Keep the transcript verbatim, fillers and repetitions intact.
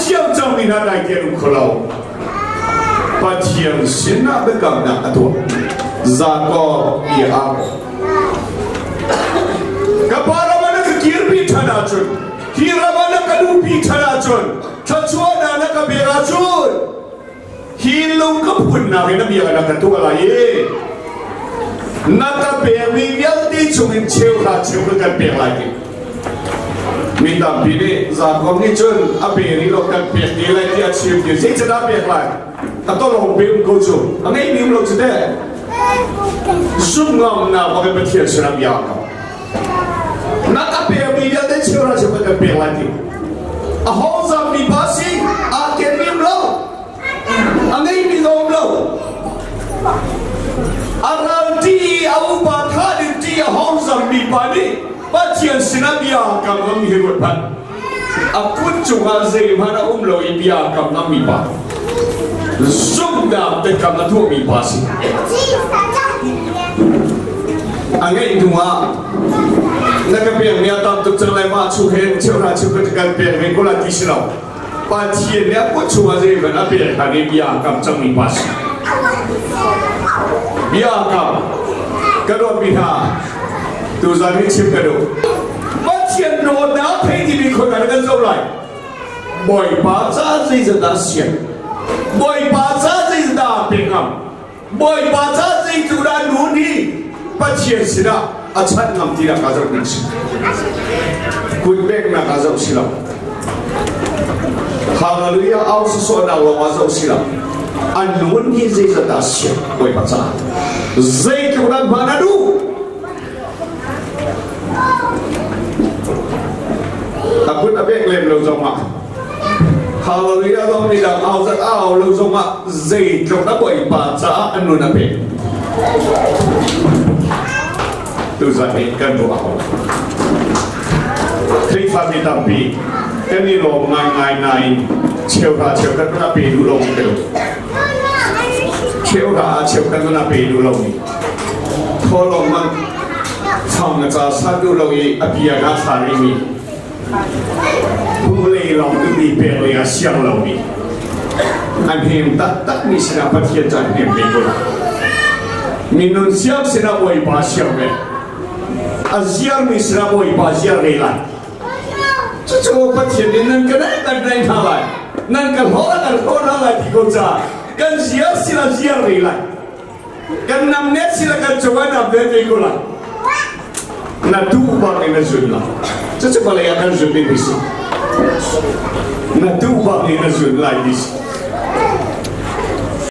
siang jam ni nak naik ke kalau patiang sinar dekat nak tu zakor dia kapara mana kekir pi tanacun kira mana kadu pi tanacun cacua dana kaberacun hilung kapun na kena biar nak tu lagi nak kaberi biar di cungin cew lah cew dekat biar lagi minta pilih zakor ni cun aberi lo kan biar dia lagi cew dia saya cedak biar lagi atau lo bim kucu, angai bim lo cedek, sungguh na pakai petian senam biar kau, nak apa yang dia ada cura cepat kerja lagi, ahau zambi basi, akhir bim lo, angai bim lo, aral di au batha di ahau zambi bani, petian senam biar kau menghirup pan, aku cuma zee mana umlo biar kau nami pan. Sudah dekat tu mi pasi. Angai dua, nak biar ni atam tu celai macam hen cura cura dekat biar ni kola tislau. Pasien ni aku cuma je benar biar hari biar kam cang mi pasi. Biar kam, kalau biar tu jadi cip kalau. Pasien no nak pergi di kota dengan zulai. Boy baca je sudah siap. Boy baca je dah pengam, boy baca je tu dah nuni, pasien sila, acan ngam tidak kazau nasi, kuibek nak kazau sila, haleluya, awal sesuatu Allah kazau sila, anuni je dah siap, boy baca, je tu dah mana du, aku tak beklem lo zaman. Haleluya dong ni dah awal awal lu semua zai jom nak buat baca anu nabe. Tu zai kan doa. Krifa mitampi, kan ni lo ngai ngai nai, cewek cewek kan tu nabe dulu tu. Cewek cewek kan tu nabe dulu ni. Kalau mang, sang ngasa satu lagi abiya ngasa ni. Mulai long ini perlu siang long ini. Anhem tak tak ni sena patian jangan hem betul. Minun siang sena boleh pasiang be. Aziar ni sena boleh pasiang relan. Cucu patian ni nan kena tak naik halai. Nan kalau orang kalau halai di kota. Kan siang sila siang relan. Kan enam net sila kan coba nak betul lah. Na tu bang ina zunla. Cucu boleh akan zunli bisi. Na tu bang ina zunla bisi.